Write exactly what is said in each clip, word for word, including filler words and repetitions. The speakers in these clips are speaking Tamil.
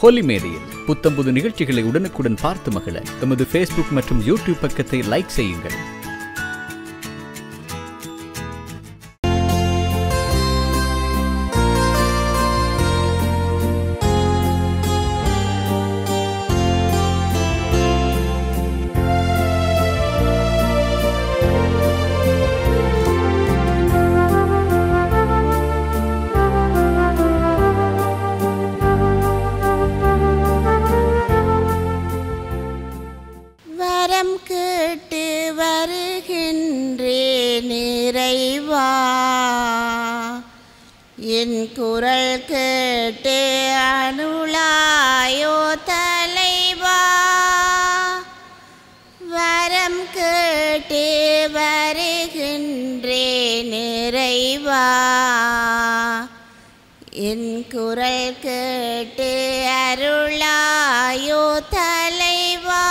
ஹோலி மேடையில் புத்தம்புது நிகழ்ச்சிகளை உடனுக்குடன் பார்த்து மகிழ எமது ஃபேஸ்புக் மற்றும் யூடியூப் பக்கத்தை லைக் செய்யுங்கள். என் குரல் கேட்டு அருளாயோ தலைவா, வரம் கேட்டு வருகின்றேன் நிறைவா. என் குரல் கேட்டு அருளாயோ தலைவா,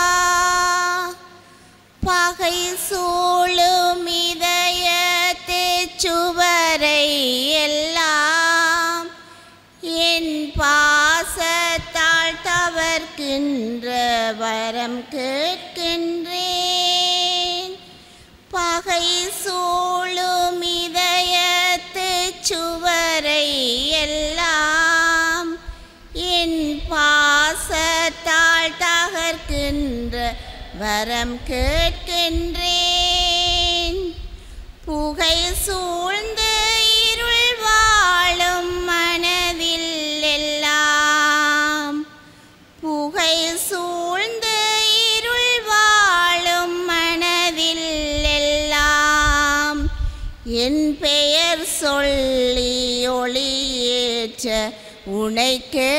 பகை சூழும் இதயத்து சுவரை எல்லாம் என் பாசத்தால் தவர்க்கின்ற வரம் கேட்கின்றேன். பகை சூழும் இதயத்து சுவரை எல்லாம் என் பாசத்தால் தகர்க்கின்ற வரம் கேட்கின்றேன். புகை சூழ்ந்து இருள் வாழும் மனதில் எல்லாம், புகை சூழ்ந்து இருள் வாழும் மனதில் எல்லாம் என் பெயர் சொல்லி ஒளியேற்ற உனை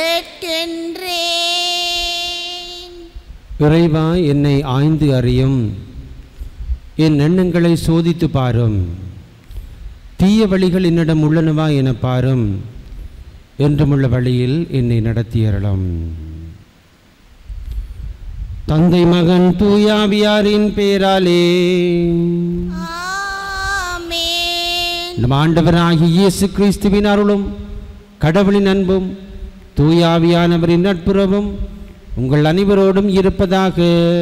கேட்கின்றேன். இறைவா, என்னை ஆய்ந்து அறியும், என் எண்ணங்களை சோதித்து பாரும், தீய வழிகள் என்னிடம் உள்ளனவா என பாரும், என்றுமுள்ள வழியில் என்னை நடத்தியறலாம். தந்தை மகன் தூயாவியாரின் பேராலே நம் ஆண்டவராகிய இயேசு கிறிஸ்துவின் அருளும் கடவுளின் அன்பும் தூயாவியானவரின் நட்புறவும் உங்கள் அனைவரோடும் இருப்பதாக.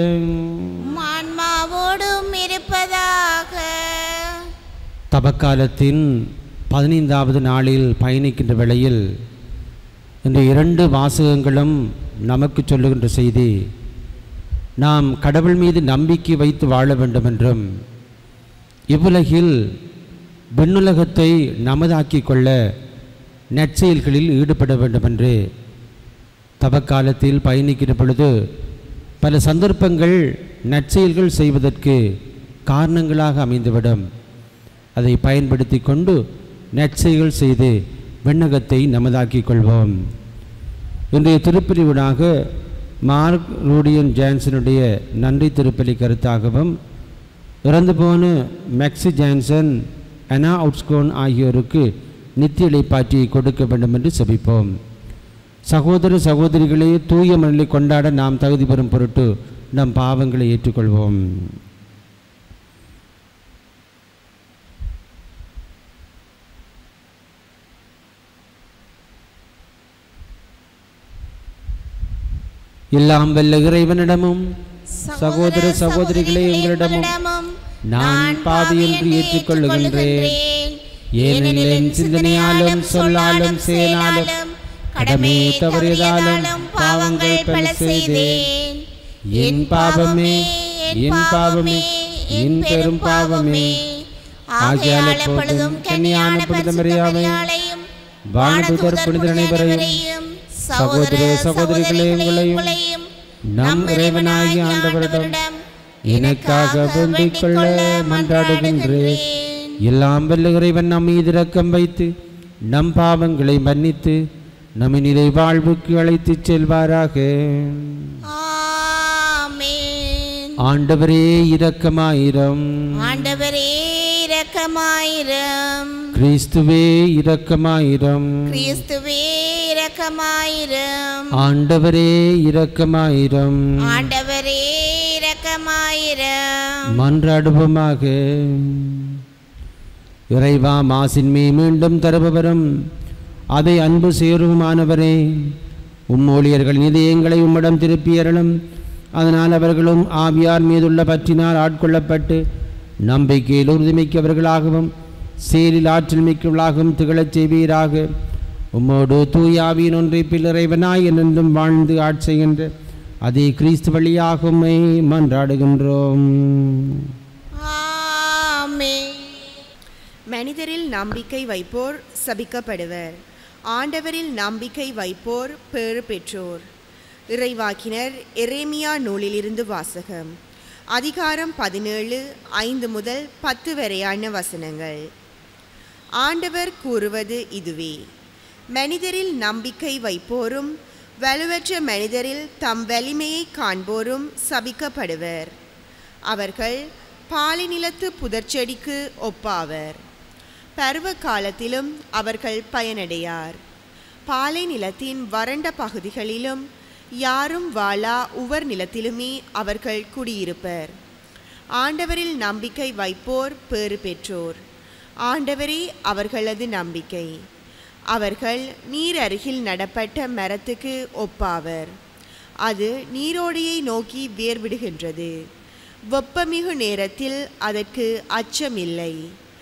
தபக்காலத்தின் பதினைந்தாவது நாளில் பயணிக்கின்ற வேளையில் இந்த இரண்டு வாசகங்களும் நமக்கு சொல்லுகின்ற செய்தி, நாம் கடவுள் மீது நம்பிக்கை வைத்து வாழ வேண்டும் என்றும் இவ்வுலகில் விண்ணுலகத்தை நமதாக்கிக் கொள்ள நற்செயல்களில் ஈடுபட வேண்டும் என்று. தபக்காலத்தில் பயணிக்கிற பொழுது பல சந்தர்ப்பங்கள் நற்செயல்கள் செய்வதற்கு காரணங்களாக அமைந்துவிடும். அதை பயன்படுத்தி கொண்டு நற்செயல்கள் செய்து விண்ணகத்தை நமதாக்கிக் கொள்வோம். இன்றைய திருப்பலியூடாக மார்க் ரூடியன் ஜான்சனுடைய நன்றி திருப்பலி கருத்தாகவும், இறந்து போன மேக்ஸி ஜான்சன், அனா அவுட்ஸ்கோன் ஆகியோருக்கு நித்திய இளைப்பாற்றியை கொடுக்க வேண்டும் என்று செபிப்போம். சகோதர சகோதரிகளே, தூய மனலை கொண்டாட நாம் தகுதி பெறும் பொருட்டு நம் பாவங்களை ஏற்றுக்கொள்வோம். எல்லாம் வல்ல இறைவனிடமும் சகோதர சகோதரிகளே எங்களிடமும் நான் பாவி என்று ஏற்றுக்கொள்ளுகின்றேன். ஏனெனில் என் சிந்தனையாலும் சொல்லாலும் செயலாலும் கடமை தவறியதாலும் பாவங்கள் பல செய்தேன். என் பாவமே, என் பாவமே, என் பெரும் பாவமே. ஆகையால் எப்பொழுதும் கன்னியான புனித மரியாதையும் வானதூதர் புனிதர் அனைவரையும் சகோதர சகோதரிகளே உங்களையும் நம் இறைவனாகிய ஆண்டவரிடம் எனக்காக வேண்டிக் கொள்ள மன்றாடுகின்றேன். எல்லாம் வல்ல இறைவன் நம் மீது இரக்கம் வைத்து நம் பாவங்களை மன்னித்து நம்மை நிலை வாழ்வுக்கு அழைத்து செல்வாராக. ஆண்டவரே இரக்கமாயிரம், ஆண்டவரே இரக்கமாயிரம், கிறிஸ்துவே இரக்கமாயிரம், கிறிஸ்துவே இரக்கமாயிரம், ஆண்டவரே இரக்கமாயிரம், ஆண்டவரே இரக்கமாயிரம். மன்றாடுவோமாக. இறைவா, மாசின்மை மீண்டும் தருபவரும் அதை அன்பு சேருமானவரே, உம் ஊழியர்களின் இதயங்களை உம்மிடம் திருப்பியறலும். அதனால் அவர்களும் ஆவியார் மீதுள்ள பற்றினால் ஆட்கொள்ளப்பட்டு நம்பிக்கையில் உறுதிமிக்கவர்களாகவும் செயலில் ஆற்றல் மிக்கவர்களாகவும் திகழச் செய்வீராக. உம்மோடு தூயாவியின் ஒன்றைப்பில் இறைவனாய் என்றும் வாழ்ந்து ஆட்சிகின்ற அதே கிறிஸ்து வழியாக உம்மை மன்றாடுகின்றோம். ஆமென். மனிதரில் நம்பிக்கை வைப்போர் சபிக்கப்படுவர், ஆண்டவரில் நம்பிக்கை வைப்போர் பேறு பெற்றோர். இறைவாக்கினர் எரேமியா நூலிலிருந்து வாசகம். அதிகாரம் பதினேழு ஐந்து முதல் பத்து வரையான வசனங்கள். ஆண்டவர் கூறுவது இதுவே: மனிதரில் நம்பிக்கை வைப்போரும் வலுவற்ற மனிதரில் தம் வலிமையை காண்போரும் சபிக்கப்படுவர். அவர்கள் பாலை நிலத்து புதர்ச்செடிக்கு ஒப்பாவர். பருவ காலத்திலும் அவர்கள் பயனடையார். பாலை நிலத்தின் வறண்ட பகுதிகளிலும் யாரும் வாழா உவர் நிலத்திலுமே அவர்கள் குடியிருப்பர். ஆண்டவரில் நம்பிக்கை வைப்போர் பேறு பெற்றோர். ஆண்டவரே அவர்களது நம்பிக்கை. அவர்கள் நீர் அருகில் நடப்பட்ட மரத்துக்கு ஒப்பாவர். அது நீரோடையை நோக்கி வேர்விடுகின்றது. வெப்பமிகு நேரத்தில் அதற்கு அச்சமில்லை.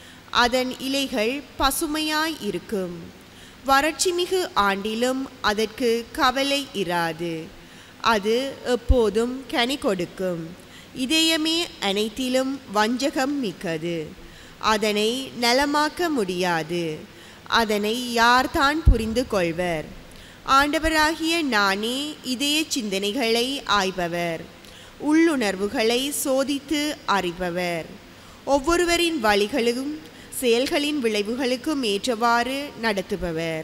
அதன் இலைகள் பசுமையாய் இருக்கும். வறட்சிமிகு ஆண்டிலும் அதற்கு கவலை இராது. அது எப்போதும் கனி கொடுக்கும். இதயமே அனைத்திலும் வஞ்சகம் மிக்கது. அதனை நலமாக்க முடியாது. அதனை யார்தான் புரிந்து கொள்வர்? ஆண்டவராகிய நானே இதய சிந்தனைகளை ஆய்பவர், உள்ளுணர்வுகளை சோதித்து அறிபவர். ஒவ்வொருவரின் வழிகளும் செயல்களின் விளைவுகளுக்கும் ஏற்றவாறு நடத்துபவர்.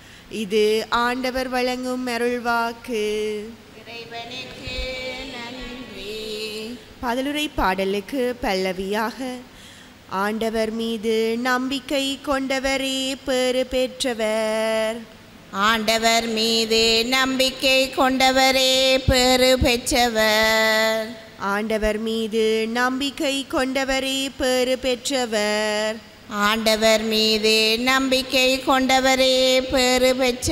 இது ஆண்டவர் வழங்கும் அருள்வாக்கு. இறைவனுக்கு நன்றி. பதிலுரை பாடலுக்கு பல்லவியாக: ஆண்டவர் மீது நம்பிக்கை கொண்டவரே பேறு பெற்றவர். ஆண்டவர் மீது நம்பிக்கை கொண்டவரே பேறு பெற்றவர். ஆண்டவர் மீது நம்பிக்கை கொண்டவரே பேறு பெற்றவர். ஆண்டவர் மீது நம்பிக்கை கொண்டவரே பேறு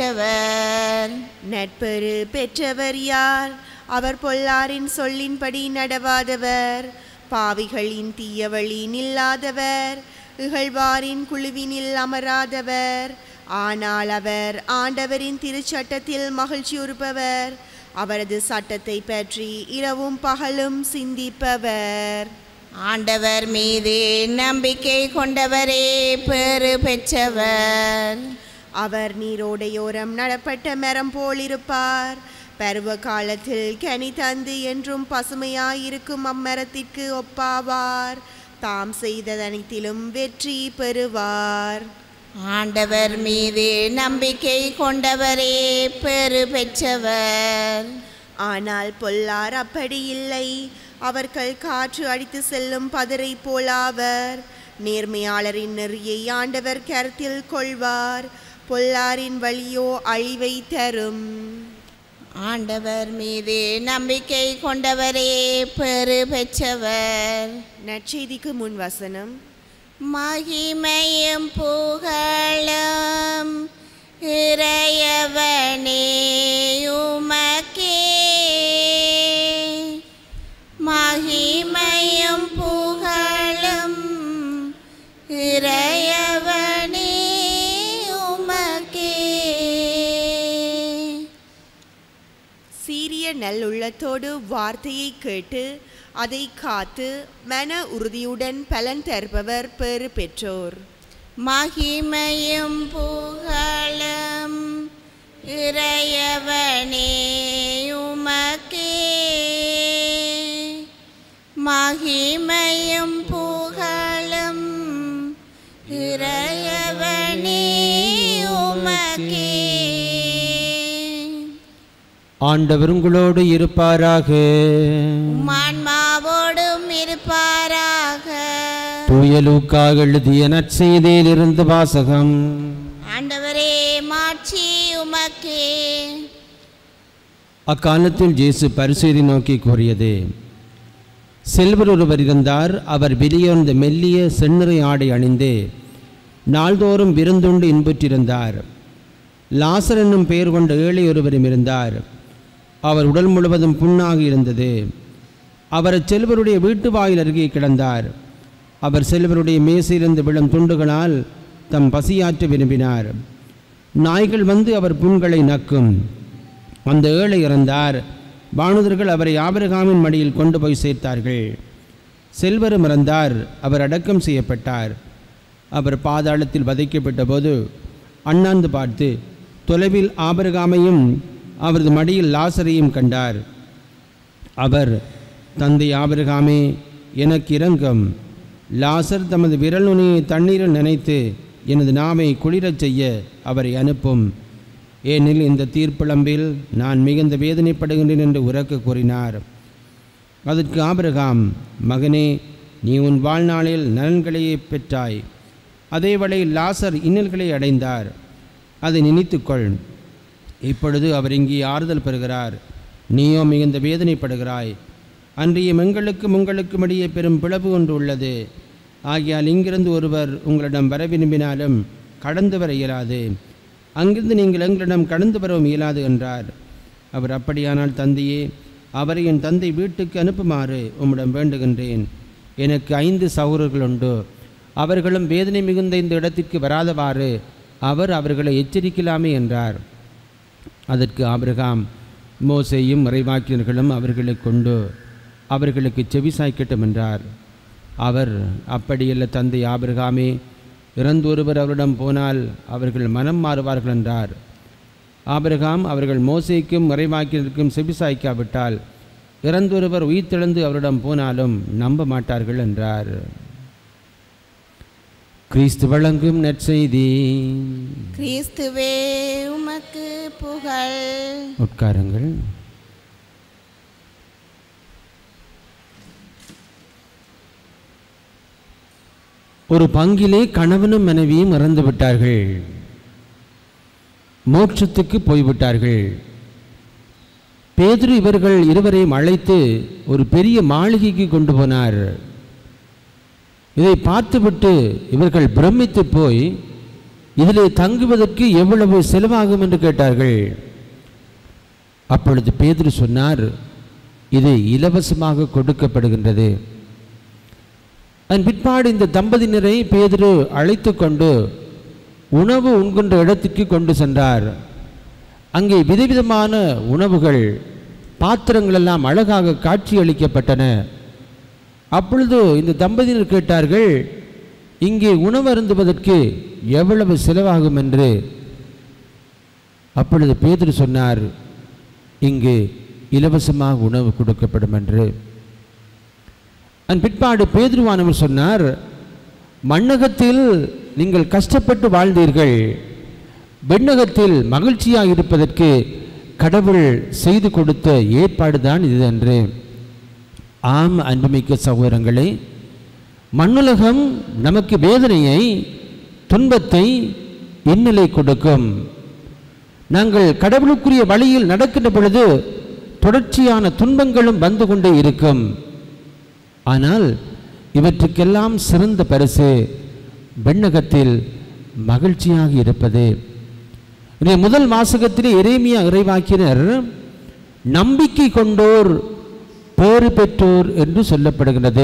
பெற்றவர். நட்பெறு பெற்றவர் யார்? அவர் பொல்லாரின் சொல்லின்படி நடவாதவர், பாவிகளின் தீயவழி நில்லாதவர், இகழ்வாரின் குழுவினில் அமராதவர். ஆனால் அவர் ஆண்டவரின் திருச்சட்டத்தில் மகிழ்ச்சியுறுப்பவர், அவரது சட்டத்தை பற்றி இரவும் பகலும் சிந்திப்பவர். ஆண்டவர் மீது நம்பிக்கை கொண்டவரே பேறு பெற்றவர். அவர் நீரோடையோரம் நடப்பட்ட மரம் போலிருப்பார். பருவ காலத்தில் கனி தந்து என்றும் பசுமையாயிருக்கும் அம்மரத்திற்கு ஒப்பாவார். தாம் செய்ததனைத்திலும் வெற்றி பெறுவார். ஆண்டவர் மீது நம்பிக்கை கொண்டவரே பேறு பெற்றவர். ஆனால் பொல்லார் அப்படி இல்லை. அவர்கள் காற்று அடித்து செல்லும் பதரை போலாவர். நேர்மையாளரின் நெறியை ஆண்டவர் கருத்தில் கொள்வார். பொல்லாரின் வழியோ அழிவை தரும். ஆண்டவர் மீது நம்பிக்கை கொண்டவரே பேறு பெற்றவர். நற்செய்திக்கு முன் வசனம். மகிமையும் புகழும் இறையவனே உமக்கே. மகிமையும் புகழும் இறையவனே உமக்கே. சீரிய நல்லுள்ளத்தோடு வார்த்தையை கேட்டு அதை காத்து மன உறுதியுடன் பலன் தருபவர் பேறு பெற்றோர். மகிமையும் புகழும் இறையவனே உமக்கே. மகிமையும் புகழும் இறையவனே உமக்கே. ஆண்டவர் உங்களோடு இருப்பாராக. ஆன்மாவோடும் இருப்பாராக. தூய லூக்கா எழுதிய நற்செய்தியிலிருந்து வாசகம். ஆண்டவரே மாட்சி உமக்கே. அக்காலத்தில் இயேசு பரிசேயரை நோக்கி கூறியது: செல்வர் ஒருவர் இருந்தார். அவர் வெளியேர்ந்த மெல்லிய செந்நிறை ஆடை அணிந்து நாள்தோறும் விருந்துண்டு இன்புற்றிருந்தார். லாசர் என்னும் பெயர் கொண்ட ஏழை ஒருவரும் இருந்தார். அவர் உடல் முழுவதும் புண்ணாக இருந்தது. அவர் செல்வருடைய வீட்டு வாயில் அருகே கிடந்தார். அவர் செல்வருடைய மேசையிலிருந்து விழும் துண்டுகளால் தம் பசியாற்ற விரும்பினார். நாய்கள் வந்து அவர் புண்களை நக்கும். அந்த ஏழை இறந்தார். வானுதர்கள் அவரை ஆபிரகாமின் மடியில் கொண்டு போய் சேர்த்தார்கள். செல்வரும் இறந்தார். அவர் அடக்கம் செய்யப்பட்டார். அவர் பாதாளத்தில் வதைக்கப்பட்ட போது அண்ணாந்து பார்த்து தொலைவில் ஆபிரகாமையும் அவரது மடியில் லாசரையும் கண்டார். அவர், தந்தை ஆபிரகாமே, எனக்கு இரங்கும். லாசர் தமது விரல் நுனியை தண்ணீரில் நனைத்து எனது நாவை குளிரச் செய்ய அவரை அனுப்பும். ஏனில் இந்த தீர்ப்பிழம்பில் நான் மிகுந்த வேதனைப்படுகின்றேன் என்று உரக்க கூறினார். அதற்கு ஆபிரகாம், மகனே, நீ உன் வாழ்நாளில் நலன்களையே பெற்றாய். அதே வேளையில் லாசர் இன்னல்களை அடைந்தார். அதை நினைத்துக்கொள். இப்பொழுது அவர் இங்கே ஆறுதல் பெறுகிறார், நீயோ மிகுந்த வேதனைப்படுகிறாய். அன்றைய எங்களுக்கும் உங்களுக்கும் இடையே பெரும் பிளவு ஒன்று உள்ளது. ஆகையால் இங்கிருந்து ஒருவர் உங்களிடம் வர விரும்பினாலும் கடந்து வர இயலாது. அங்கிருந்து நீங்கள் எங்களிடம் கடந்து வரவும் இயலாது என்றார். அவர், அப்படியானால் தந்தையே, அவரை என் தந்தை வீட்டுக்கு அனுப்புமாறு உம்மிடம் வேண்டுகின்றேன். எனக்கு ஐந்து சகோதரர்கள் உண்டு. அவர்களும் வேதனை மிகுந்த இந்த இடத்திற்கு வராதவாறு அவர் அவர்களை எச்சரிக்கலாமே என்றார். அதற்கு ஆபிரகாம், மோசேயும் இறைவாக்கினர்களும் அவர்களை கொண்டு அவர்களுக்கு செவிசாய்க்கட்டும் என்றார். அவர், அப்படியல்ல தந்தை ஆபிரகாமே, இறந்து ஒருவர் அவரிடம் போனால் அவர்கள் மனம் மாறுவார்கள் என்றார். ஆபிரகாம், அவர்கள் மோசேக்கும் இறைவாக்கினருக்கும் செவிசாய்க்காவிட்டால் இறந்தொருவர் உயிர்த்தெழுந்து அவரிடம் போனாலும் நம்ப மாட்டார்கள் என்றார். கிறிஸ்து வழங்கும் நற்செய்தி. கிறிஸ்துவே உமக்கு புகழ். உட்காருங்கள். ஒரு பங்கிலே கணவனும் மனைவியும் இறந்து விட்டார்கள். மோட்சத்துக்கு போய்விட்டார்கள். பேதுரு இவர்கள் இருவரையும் அழைத்து ஒரு பெரிய மாளிகைக்கு கொண்டு போனார். இதை பார்த்துவிட்டு இவர்கள் பிரமித்து போய் இதிலே தங்குவதற்கு எவ்வளவு செலவாகும் என்று கேட்டார்கள். அப்பொழுது பேதுரு சொன்னார், இது இலவசமாக கொடுக்கப்படுகின்றது. அதன் பிற்பாடு இந்த தம்பதியினரை பேதுரு அழைத்து கொண்டு உணவு உண்கின்ற இடத்துக்கு கொண்டு சென்றார். அங்கே விதவிதமான உணவுகள், பாத்திரங்கள் எல்லாம் அழகாக காட்சி அளிக்கப்பட்டன. அப்பொழுது இந்த தம்பதியினர் கேட்டார்கள், இங்கே உணவு அருந்துவதற்கு எவ்வளவு செலவாகும் என்று. அப்பொழுது பேதுரு சொன்னார், இங்கு இலவசமாக உணவு கொடுக்கப்படும் என்று. அதன் பிற்பாடு பேதுருவானவர் சொன்னார், மண்ணகத்தில் நீங்கள் கஷ்டப்பட்டு வாழ்ந்தீர்கள், விண்ணகத்தில் மகிழ்ச்சியாக இருப்பதற்கு கடவுள் செய்து கொடுத்த ஏற்பாடு தான் இது என்று. ஆம் அன்புமிக்க சகோதரங்களே, மண்ணுலகம் நமக்கு வேதனையை, துன்பத்தை, இன்னலை கொடுக்கும். நாங்கள் கடவுளுக்குரிய வழியில் நடக்கின்ற பொழுது தொடர்ச்சியான துன்பங்களும் வந்து கொண்டே இருக்கும். ஆனால் இவற்றுக்கெல்லாம் சிறந்த பரிசு விண்ணகத்தில் மகிழ்ச்சியாக இருப்பது. முதல் வாசகத்திலே எரேமியா இறைவாக்கினர் நம்பிக்கை கொண்டோர் பேறு பெற்றோர் என்று சொல்லப்படுகிறது.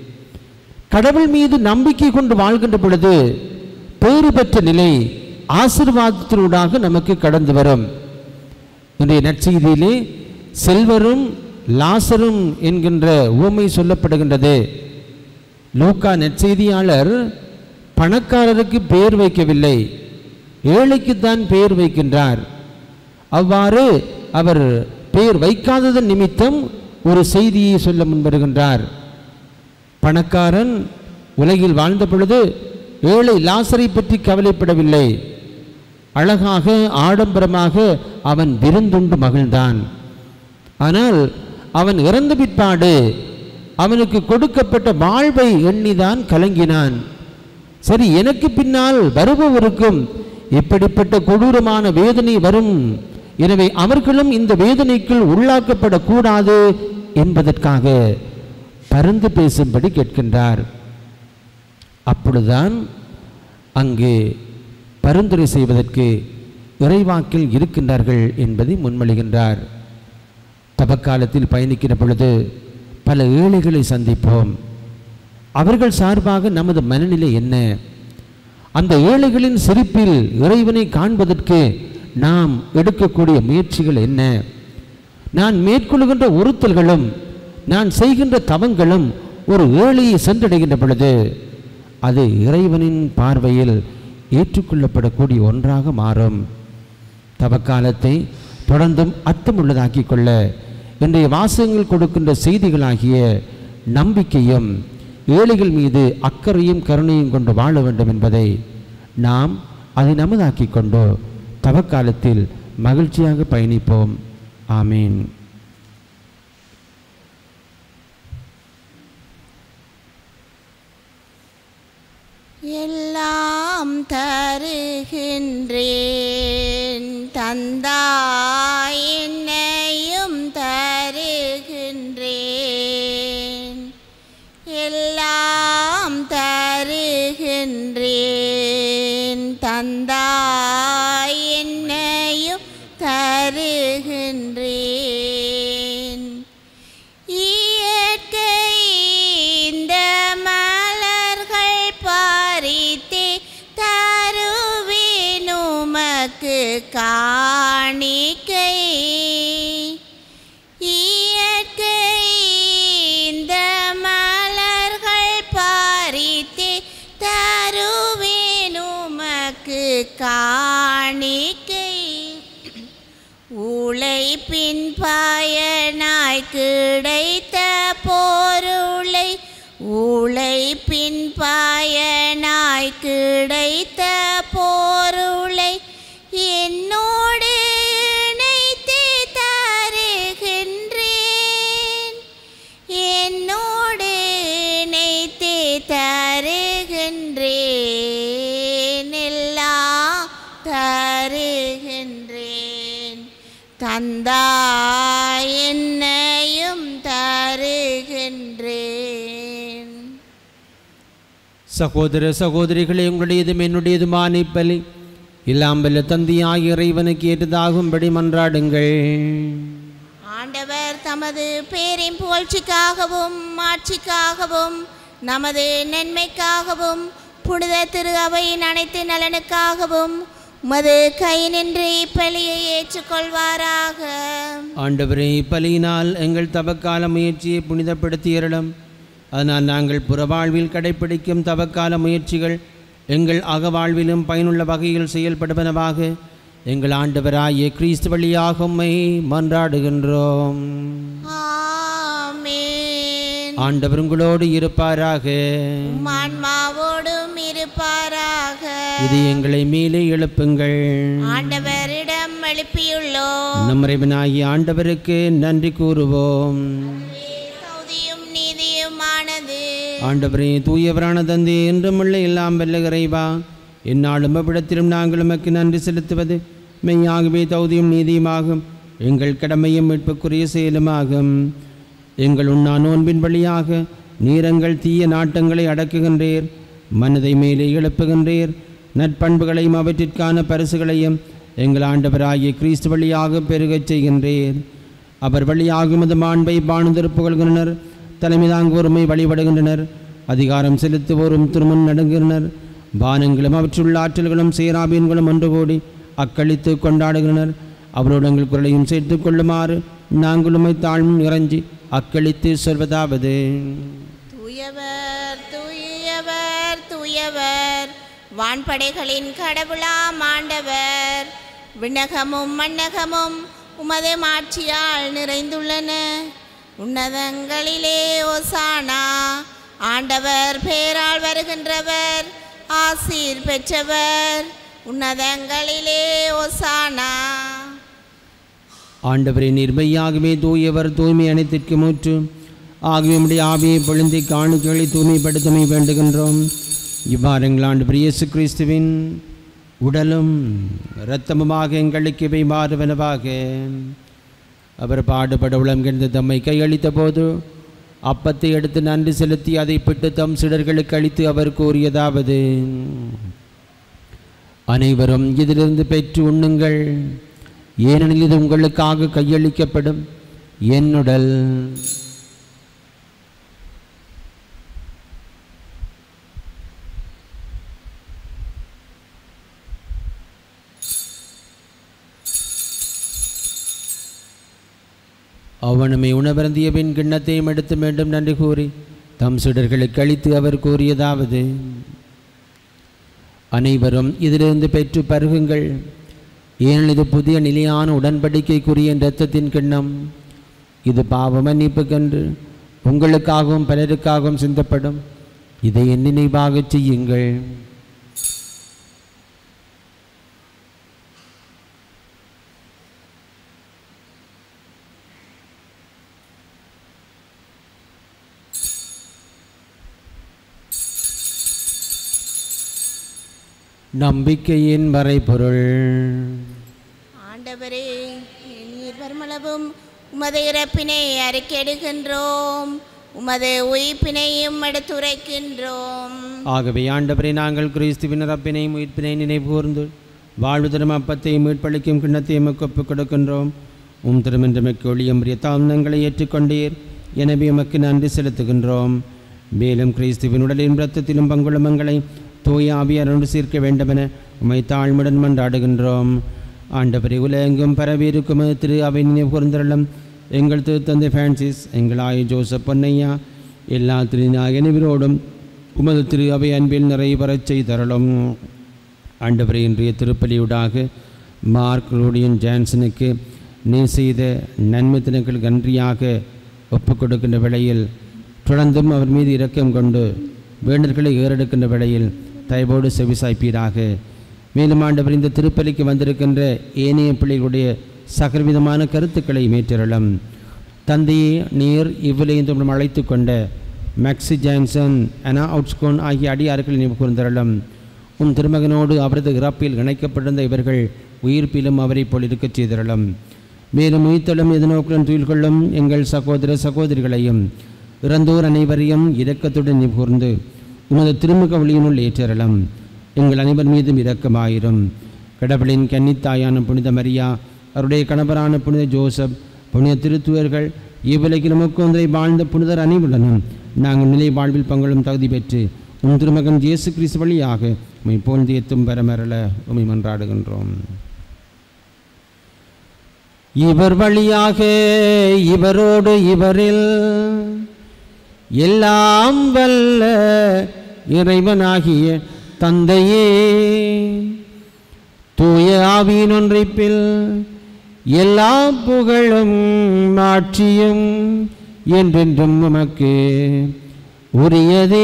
கடவுள் மீது நம்பிக்கை கொண்டு வாழ்கின்ற பொழுது பேறு பெற்ற நிலை ஆசீர்வாதத்தினூடாக நமக்கு கடந்து வரும். இன்றைய நற்செய்தியிலே செல்வரும் லாசரும் என்கின்ற உவமை சொல்லப்படுகின்றது. லூக்கா நற்செய்தியாளர் பணக்காரருக்கு பெயர் வைக்கவில்லை, ஏழைக்குத்தான் பெயர் வைக்கின்றார். அவ்வாறு அவர் பெயர் வைக்காததன் நிமித்தம் ஒரு செய்தியை சொல்ல முன்வருகின்றார். பணக்காரன் உலகில் வாழ்ந்த பொழுது ஏழை லாசரை பற்றி கவலைப்படவில்லை. அழகாக ஆடம்பரமாக அவன் விருந்துண்டு மகிழ்ந்தான். ஆனால் அவன் இறந்த பிற்பாடு அவனுக்கு கொடுக்கப்பட்ட வாழ்வை எண்ணிதான் கலங்கினான். சரி, எனக்கு பின்னால் வருபவருக்கும் இப்படிப்பட்ட கொடூரமான வேதனை வரும், எனவே அவர்களும் இந்த வேதனைக்குள் உள்ளாக்கப்படக்கூடாது என்பதற்காக பரிந்து பேசும்படி கேட்கின்றார். அப்பொழுதுதான் அங்கு பரிந்துரை செய்வதற்கு இறைவாக்கில் இருக்கின்றார்கள் என்பதை முன்மொழிகின்றார். தவக்காலத்தில் பயணிக்கிற பொழுது பல ஏழைகளை சந்திப்போம். அவர்கள் சார்பாக நமது மனநிலை என்ன? அந்த ஏழைகளின் சிரிப்பில் இறைவனை காண்பதற்கு நாம் எடுக்கக்கூடிய முயற்சிகள் என்ன? நான் மேற்கொள்கின்ற உறுத்தல்களும் நான் செய்கின்ற தவங்களும் ஒரு ஏழையை சென்றடைகின்ற பொழுது அது இறைவனின் பார்வையில் ஏற்றுக்கொள்ளப்படக்கூடிய ஒன்றாக மாறும். தவக்காலத்தை தொடர்ந்தும் அர்த்தமுள்ளதாக்கி கொள்ள இன்றைய வாசகங்கள் கொடுக்கின்ற செய்திகளாகிய நம்பிக்கையும் ஏழைகள் மீது அக்கறையும் கருணையும் கொண்டு வாழ வேண்டும் என்பதை நாம் அதை நமதாக்கி கொண்டு தவக்காலத்தில் மகிழ்ச்சியாக பயணிப்போம். ஆமீன். எல்லாம் தருகின்றேன் தந்தாய் என்னையும் தருகின்றேன். எல்லாம் தருகின்றேன் தந்தாய் என்னையும் தருகின்றேன். இயற்கை இந்த மலர்கள் பறித்தே தருவேன் உமக்கு காணிக்கை. இயற்கை இந்த மலர்கள் பறித்தே தருவேன் உமக்கு காணிக்கை. உழைப்பின் பயனாய் கிடைத்த பொருளை உழைப்பின் பயனாய் கிடைத்த பொருளை என்னோடு இணைத்து தருகின்றேன். என்னோடு இணைத்து தருகின்றேன். எல்லாம் தருகின்றேன் தந்தாய் என்னையும் தருகின்றேன். சகோதர சகோதரிகளே, உங்களுடையதும் என்னுடையதுமான இப்பலி இல்லாம்பல்ல தந்தையாகிய இறைவனுக்கு ஏற்றதாகும்படி மன்றாடுங்கள். ஆண்டவர் தமது பேரின் புகழ்ச்சிக்காகவும் ஆட்சிக்காகவும் நமது நன்மைக்காகவும் புனித திரு அவையின் அனைத்து நலனுக்காகவும் உமது கை நின்று இப்பலியை ஏற்றுக்கொள்வாராக. ஆண்டவரே, இப்பலியினால் எங்கள் தவக்கால முயற்சியை புனிதப்படுத்தியருளும். அதனால் நாங்கள் புறவாழ்வில் கடைப்பிடிக்கும் தவக்கால முயற்சிகள் எங்கள் அகவாழ்விலும் பயனுள்ள வகையில் செயல்படுவனவாக எங்கள் ஆண்டவராகிய கிறிஸ்து வழியாக உம்மை மன்றாடுகின்றோம். ஆமென். ஆண்டவர் உங்களோடு இருப்பாராக. உம் ஆன்மாவோடும் இருப்பாராக. இது எங்களை மேலே எழுப்புங்கள். ஆண்டவரிடம் எழுப்பியுள்ளோம். நம் இறைவனாகிய ஆண்டவருக்கு நன்றி கூறுவோம். சௌதியும் நீதியுமானது. ஆண்டவரே, தூயவரான தந்தை, என்றும் உள்ள எல்லாம் வல்ல இறைவா, எந்நாளும் அவ்விடத்திலும் நாங்கள் உமக்கு நன்றி செலுத்துவது மெய்யாகவே தௌதியும் நீதியுமாகும். எங்கள் கடமையும் மீட்புக்குரிய செயலுமாகும். எங்கள் உண்ணா நோன்பின் வழியாக நீரங்கள் தீய நாட்டங்களை அடக்குகின்றீர். மனதை மேலே எழுப்புகின்றீர். நற்பண்புகளையும் அவற்றிற்கான பரிசுகளையும் எங்கள் ஆண்டவராகிய கிறிஸ்து வழியாக பெருகச் செய்கின்றீர். அவர் வழியாக உமது மாண்பை பாணுதர் புகழ்கின்றனர். தலைமை தாங்குவோருமை வழிபடுகின்றனர். அதிகாரம் செலுத்துவோரும் திருமுன் நடுங்குகின்றனர். பானங்களும் அவற்றுள்ள ஆற்றல்களும் சேராபீன்களும் ஒன்று கூடி அக்களித்து கொண்டாடுகின்றனர். அவரோடு எங்கள் குரலையும் சேர்த்து கொள்ளுமாறு நாங்களுமை தாழ்வும் இறஞ்சி அக்களித்து சொல்வதாவது: தூயவர் தூயவர் தூயவர் வான்படைகளின் கடவுளாம் ஆண்டவர். விண்ணகமும் மண்ணகமும் உமது மாட்சியால் நிறைந்துள்ளன. உன்னதங்களிலே ஓசானா. ஆண்டவர் பேரால் வருகின்றவர் ஆசீர் பெற்றவர். உன்னதங்களிலே ஓசானா. ஆண்டவரே, நிர்மையாகவே தூயவர், தூய்மை அனைத்திற்கு மூற்று. ஆகவே உம்முடைய ஆவியை பொழுந்தி காணிக்கைகளை தூய்மைப்படுத்தமை வேண்டுகின்றோம். இவ்வாறு எங்கள் ஆண்டவர் இயேசு கிறிஸ்துவின் உடலும் இரத்தமுமாக எங்களுக்கு இவை மாறுவனவாக. அவர் பாடுபட உளம்கின்ற தம்மை கையளித்த போது அப்பத்தை எடுத்து நன்றி செலுத்தி அதை பிட்டு தம் சிடர்களுக்கு அளித்து அவர் கூறியதாவது: அனைவரும் இதிலிருந்து பெற்று உண்ணுங்கள், ஏனெனில் இது உங்களுக்காக கையளிக்கப்படும் என்னுடல். அவனுமே உணவருந்திய பின் கிண்ணத்தையும் எடுத்து மீண்டும் நன்றி கூறி தம் சீடர்களுக்கு அளித்து அவர் கூறியதாவது: அனைவரும் இதிலிருந்து பெற்று பருகுங்கள், ஏனெனில் இது புதிய நிலையான உடன்படிக்கைக்குரிய இரத்தத்தின் கிண்ணம். இது பாவ மன்னிப்புக்கென்று உங்களுக்காகவும் பலருக்காகவும் சிந்தப்படும். இதை என் நினைவாகச் செய்யுங்கள். நம்பிக்கையின் மறைபொருள். ஆண்டவரே, நீர் வருமளவும் உமது இறப்பினை அறிக்கையிடுகின்றோம், உமது உயிர்ப்பினையும் எடுத்துரைக்கின்றோம். ஆகவே ஆண்டவரே, நாங்கள் கிறிஸ்துவின் இறப்பினையும் உயிர்ப்பினையும் நினைவு கூர்ந்து வாழ்வு தரும் அப்பத்தையும் மீட்பளிக்கும் கிண்ணத்தையும் ஒப்புக் கொடுக்கின்றோம். உம் திருமன்றமைக்கு ஒளியம்பிய தாமங்களை ஏற்றுக்கொண்டீர், எனவே உமக்கு நன்றி செலுத்துகின்றோம். மேலும் கிறிஸ்துவின் உடலின் இரத்தத்திலும் பங்குள்ள எங்களை தூய ஆவியார் ஒன்று சேர்க்க வேண்டுமென உம்மை தாழ்மையுடன் மன்றாடுகின்றோம். ஆண்டவரே, உலகெங்கும் பரவியிருக்கும் திரு அவை நினைவு கூர்ந்தருளும். எங்கள் திருத்தந்தை பிரான்சிஸ், எங்கள் ஆய ஜோசப் பொன்னையா, எல்லா திருநாயகனவரோடும் உமது திரு அவை அன்பில் நிறைவரச் செய்தருளும். ஆண்டவரே, இன்றைய திருப்பலியூடாக மார்க் ரூடியன் ஜான்சனுக்கு நீ செய்த நன்மை தினங்களுக்கு நன்றியாக ஒப்புக் கொடுக்கின்ற வேளையில் தொடர்ந்தும் அவர் மீது இரக்கம் கொண்டு வேண்டர்களை ஏறெடுக்கின்ற வேளையில் தயவோடு செவிசாய்ப்பீராக. மேலும் ஆண்டவர் இந்த திருப்பலிக்கு வந்திருக்கின்ற ஏனைய பிள்ளைகளுடைய சகலவிதமான கருத்துக்களை மேற்றருளும். தந்தையே, நீர் இவ்விலையும் அழைத்து கொண்ட மேக்ஸி ஜான்சன், அனா அவுட்ஸ்கோன் ஆகிய அடியார்களை நினைவு கூர்ந்தருளும். உன் திருமகனோடு அவரது இறப்பில் இணைக்கப்பட்டிருந்த இவர்கள் உயிர்ப்பிலும் அவரை போல் இருக்கச் செய்தருளும். மேலும் உயிர்த்தலும் எதிர்நோக்குடன் துயில் கொள்ளும் எங்கள் சகோதர சகோதரிகளையும் இறந்தோர் அனைவரையும் இரக்கத்துடன் நினைவு கூர்ந்து உமது திருமுக ஒளியினுள் ஏற்றரலாம். எங்கள் அனைவர் மீதும் இரக்கமாயிரும். கடவுளின் கன்னித்தாயான புனித மரியா, அவருடைய கணவரான புனித ஜோசப், புனித திருத்துவர்கள், இவ்வுலகில் நமக்கு ஒன்றை வாழ்ந்த புனிதர் அனைவருடனும் நாங்கள் நிலை வாழ்வில் பங்களும் தகுதி பெற்று உம் திருமகன் இயேசு கிறிஸ்து வழியாக உம்மை போழ்ந்து எத்தும் பெறமரல உம்மை மன்றாடுகின்றோம். இவர் வழியாக இவரோடு இவரில் எல்லாம் வல்ல இறைவனாகிய தந்தையே, தூய ஆவியின் ஒன்றிப்பில் எல்லா புகழும் மாட்சியும் என்றென்றும் உமக்கு உரியதே.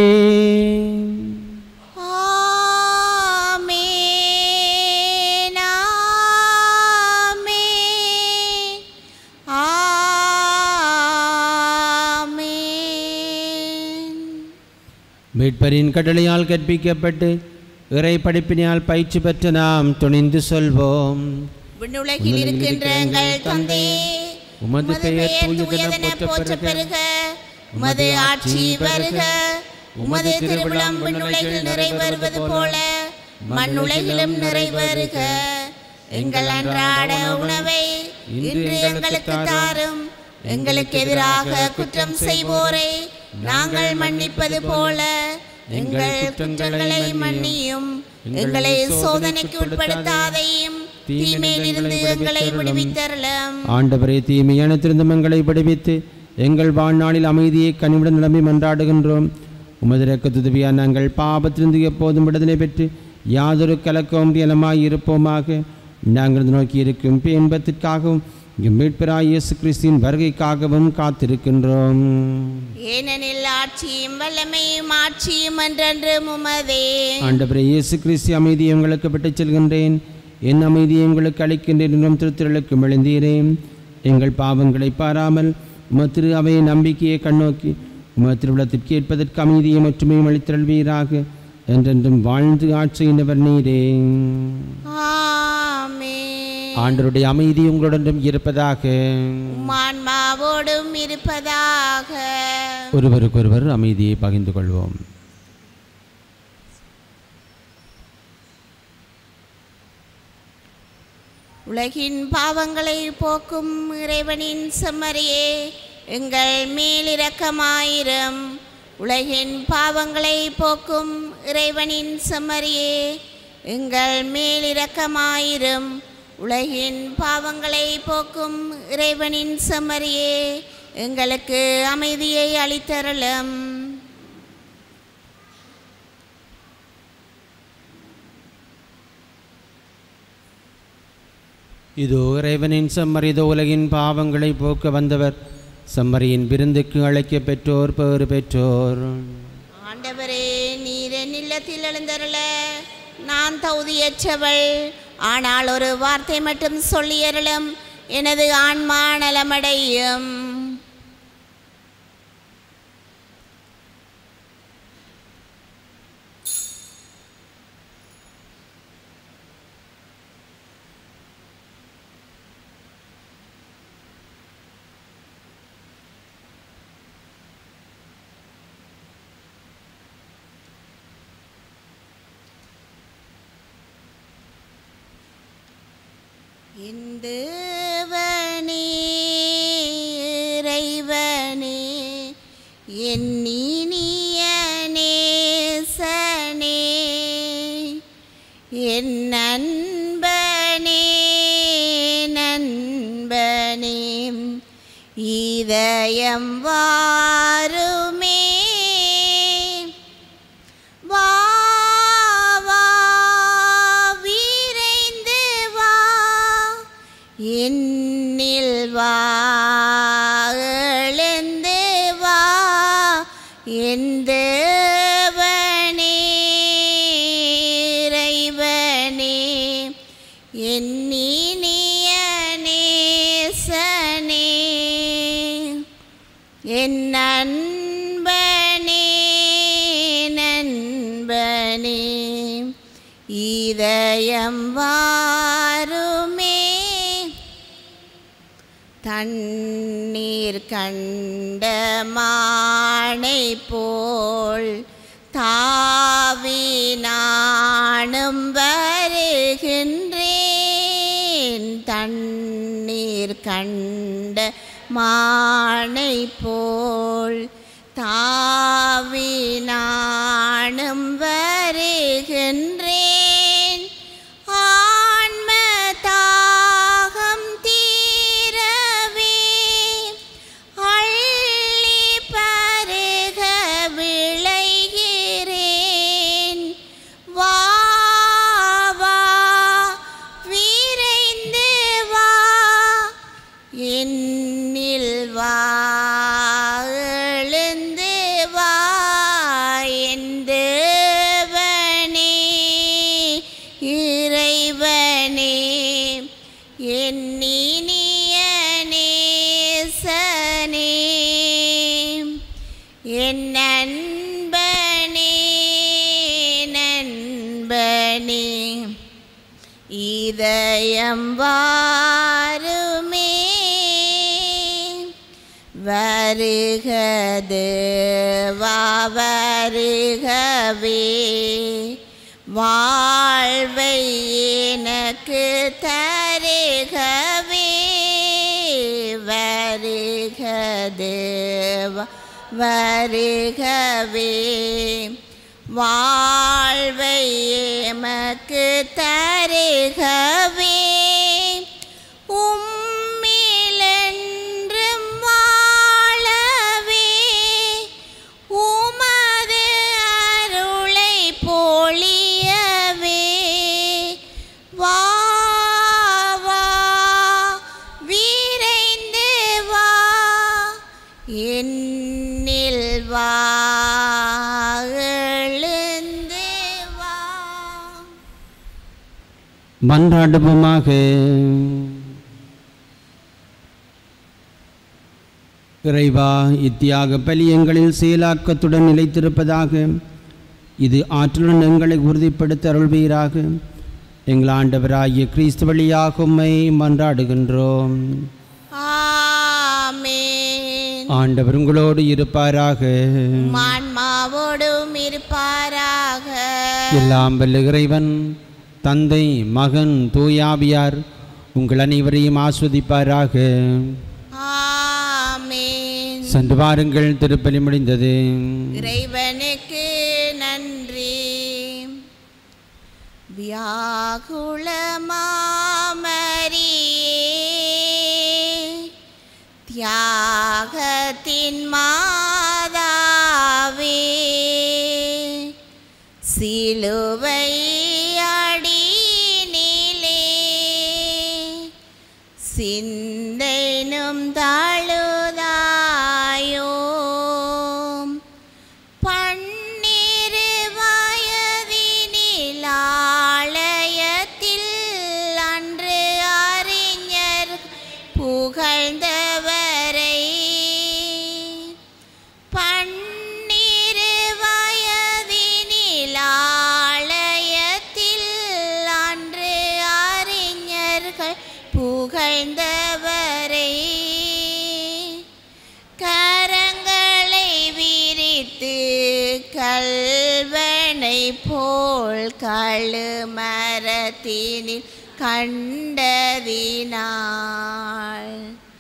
மீட்பரின் கடலையால் கற்பிக்கப்பட்டு இறை படிப்பினால் பயிற்சி பெற்ற நாம் துணிந்து சொல்வோம். விண்ணுலகில் இருக்கின்ற எங்கள் தந்தையே, உமது பெயர் தூயதென போற்ற பெறுக, உமது ஆட்சி வருக, உமது திருவிழம் விண்ணுலகில் நிறைவேறுவது போல மண்ணுலகிலும் நிறைவேறுக. எங்கள் அன்றாட உணவை இன்று எங்களுக்கு தாரும். எங்களுக்கு எதிராக குற்றம் செய்வோரை நாங்கள் மன்னிப்பது போல எங்கள் குற்றங்களை மன்னியும். எங்களை சோதனைக்கு உட்படுத்தாதையும் தீமையிலிருந்து எங்களை விடுவித்தருளும். ஆண்டவரே, தீமையான திருந்தும் எங்களை விடுவித்து எங்கள் வாழ்நாளில் அமைதியை கனிவுடன் நிலைமை மன்றாடுகின்றோம். உமது இரக்கத்துதவியால் நாங்கள் பாபத்திலிருந்து எப்போதும் விடுதலை பெற்று யாதொரு கலக்கமும் இயலமாய் இருப்போமாக. நாங்கள் நோக்கி இருக்கும் இன்பத்திற்காகவும் மீட்பராய் இயேசு கிறிஸ்துவின் வருகைக்காகவும் காத்திருக்கின்றோம். ஏனெனில் ஆட்சியும் வல்லமையும் ஆட்சியும் என்றென்றும் உமதே. ஆண்டவரே இயேசு கிறிஸ்து, அமைதியை உங்களுக்கு விட்டுச் செல்கின்றேன், என் அமைதியை உங்களுக்கு அளிக்கின்றேன் என்றும் திருத்திரளுக்கு எழுந்தீரேன். எங்கள் பாவங்களை பாராமல் உமது திரு அவையை நம்பிக்கையை கண்ணோக்கி உமது திருவிழத்திற்கு ஏற்பதற்கு அமைதியை ஒற்றுமையும் அளித்தருள்வீராக. என்றென்றும் வாழ்ந்து ஆட்சியினவர் நீரே. ஆண்டவருடைய அமைதி உங்களுடன் இருப்பதாக, ஆன்மாவோடும் இருப்பதாக. ஒருவருக்கொருவர் அமைதியை பகிர்ந்து கொள்வோம். உலகின் பாவங்களை போக்கும் இறைவனின் செம்மறியே எங்கள் மேல் இரக்கமாயிரும். உலகின் பாவங்களை போக்கும் இறைவனின் செம்மறியே எங்கள் மேல் இரக்கமாயிரும். உலகின் பாவங்களை போக்கும் இறைவனின் செம்மறியே எங்களுக்கு அமைதியை அளித்தருளும். இதோ இறைவனின் செம்மறி, இதோ உலகின் பாவங்களை போக்க வந்தவர். செம்மறியின் விருந்துக்கு அழைக்க பெற்றோர் பேறு பெற்றோர். ஆண்டவரே, நீர் என் இல்லத்தில் எழுந்தருள நான் தகுதியற்றவள். ஆனால் ஒரு வார்த்தை மட்டும் சொல்லியருளும், எனது ஆன்மா நலமடையும். என் தேவனே, இறைவனே, என் இனிய நேசனே, என் நண்பனே, நண்பனே, இதயம் வாருமே, வா என்னில் வா, எழுந்து வா, என் தேவனே, இறைவனே, என் இனிய நேசனே, என் நண்பனே, நண்பனே, இதயம் வாருமே. தண்ணீர் கண்ட மானை போல் தாவி நானும் வருகின்றேன். தண்ணீர் கண்ட மானை போல் தாவி நானும் வருகின்றேன். ஆன்ம தாகம் தீரவே அள்ளி பருக விளைகிறேன். வா வா, விரைந்து வா, என்னில் வா, எழுந்து வா, என் தேவனே, இறைவனே, என் இனிய நேசனே, என் நண்பனே, நண்பனே, இதயம் வாருமே. வருக தேவா, வருகவே, வாழ்வை எனக்கு தருகவே. வருக தேவா, வருகவே, வாழ்வை எமக்கு தருகவே. உம்மிலென்றும் வாழவே, உமது அருளை பொழியவே. வா வா, விரைந்து வா, என்னில் வா, எழுந்து வா. மன்றாடுவோமாக. இறைவா, இத்தியாக பலி எங்களில் செயலாக்கத்துடன் நிலைத்திருப்பதாக. இது ஆற்றலுடன் எங்களை உறுதிப்படுத்த அருள்வீராக. எங்கள் ஆண்டவராகிய கிறிஸ்து வழியாக உம்மை மன்றாடுகின்றோம். ஆமென். ஆண்டவர் உங்களோடு இருப்பாராக. ஆன்மாவோடும் இருப்பாராக. எல்லாம் வல்ல இறைவன், தந்தை, மகன், தூயாவியார் உங்கள் அனைவரையும் ஆஸ்வதிப்பாராக. ஆமென். சென்று வாருங்கள், திருப்பலி முடிந்தது. இறைவனுக்கு நன்றி. வியாகுலமாமரியே, தியாகத்தின் மாதாவே, சிலுவை அடியினிலே சிந்தைனும் தாழுதாயோ. பன்னிரு வயதினில் ஆலயத்தில் அன்று அறிஞர் புகழ்ந்தவரை, பன்னிரு வயதினில் ஆலயத்தில் அன்று அறிஞர்கள் புகழ்ந்தவரை, கரங்களை விரித்து கல்வனை போல் கழுமரத்தினில் கண்டதினாள்.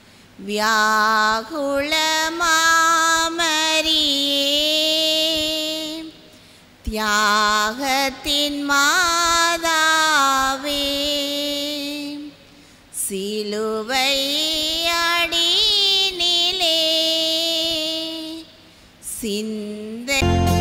வியாகுலமாமரியே, தியாகத்தின் மாதாவே, சிலுவை அடியினிலே சிந்தை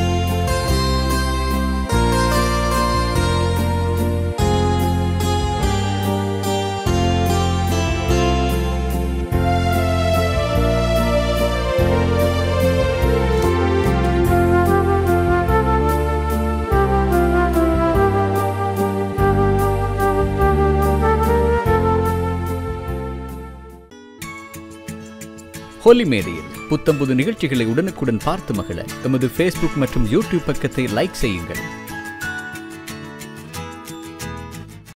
ஹோலி மேடையில் புத்தம்புது நிகழ்ச்சிகளை உடனுக்குடன் பார்த்து மகிழ எமது ஃபேஸ்புக் மற்றும் யூடியூப் பக்கத்தை லைக் செய்யுங்கள்.